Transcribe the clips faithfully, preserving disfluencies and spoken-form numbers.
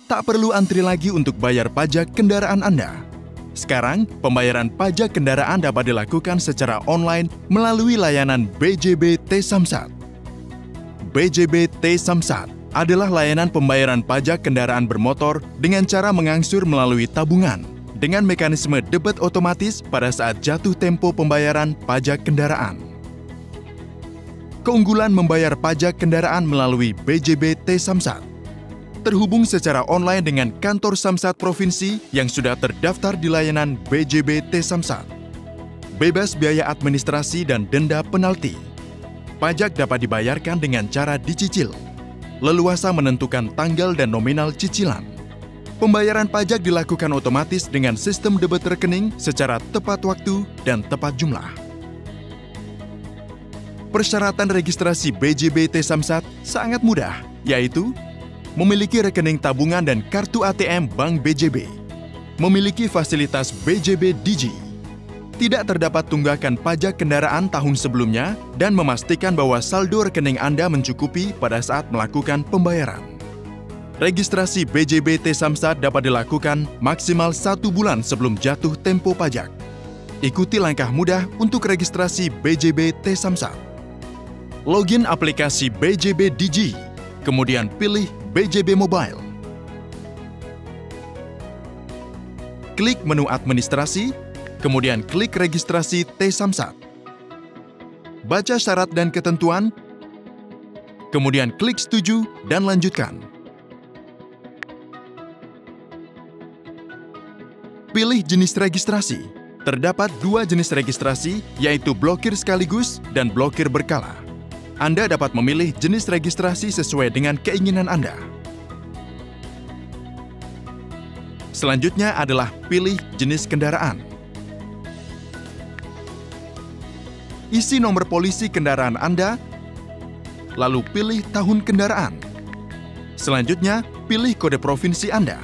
Tak perlu antri lagi untuk bayar pajak kendaraan Anda. Sekarang, pembayaran pajak kendaraan dapat dilakukan secara online melalui layanan B J B T-Samsat. B J B T-Samsat adalah layanan pembayaran pajak kendaraan bermotor dengan cara mengangsur melalui tabungan dengan mekanisme debit otomatis pada saat jatuh tempo pembayaran pajak kendaraan. Keunggulan membayar pajak kendaraan melalui B J B T-Samsat: terhubung secara online dengan kantor Samsat Provinsi yang sudah terdaftar di layanan B J B T-Samsat. Bebas biaya administrasi dan denda penalti. Pajak dapat dibayarkan dengan cara dicicil. Leluasa menentukan tanggal dan nominal cicilan. Pembayaran pajak dilakukan otomatis dengan sistem debit rekening secara tepat waktu dan tepat jumlah. Persyaratan registrasi B J B T-Samsat sangat mudah, yaitu memiliki rekening tabungan dan kartu A T M Bank B J B, memiliki fasilitas B J B Digi, tidak terdapat tunggakan pajak kendaraan tahun sebelumnya, dan memastikan bahwa saldo rekening Anda mencukupi pada saat melakukan pembayaran. Registrasi B J B T-Samsat dapat dilakukan maksimal satu bulan sebelum jatuh tempo pajak. Ikuti langkah mudah untuk registrasi B J B T-Samsat. Login aplikasi B J B Digi, kemudian pilih B J B Mobile. Klik menu administrasi, kemudian klik registrasi T-Samsat. Baca syarat dan ketentuan, kemudian klik setuju dan lanjutkan. Pilih jenis registrasi. Terdapat dua jenis registrasi, yaitu blokir sekaligus dan blokir berkala. Anda dapat memilih jenis registrasi sesuai dengan keinginan Anda. Selanjutnya adalah pilih jenis kendaraan. Isi nomor polisi kendaraan Anda, lalu pilih tahun kendaraan. Selanjutnya, pilih kode provinsi Anda.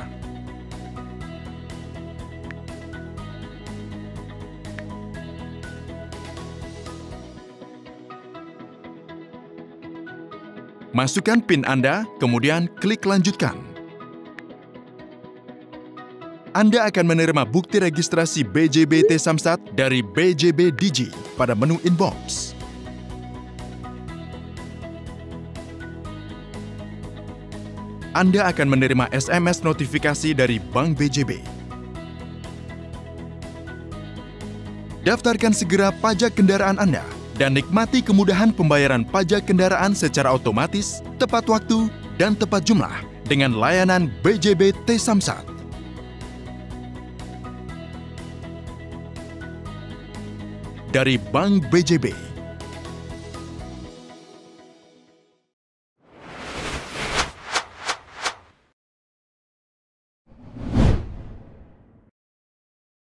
Masukkan PIN Anda, kemudian klik lanjutkan. Anda akan menerima bukti registrasi B J B T-Samsat dari B J B Digi pada menu inbox. Anda akan menerima S M S notifikasi dari Bank B J B. Daftarkan segera pajak kendaraan Anda dan nikmati kemudahan pembayaran pajak kendaraan secara otomatis, tepat waktu, dan tepat jumlah dengan layanan B J B T-Samsat. Dari Bank B J B.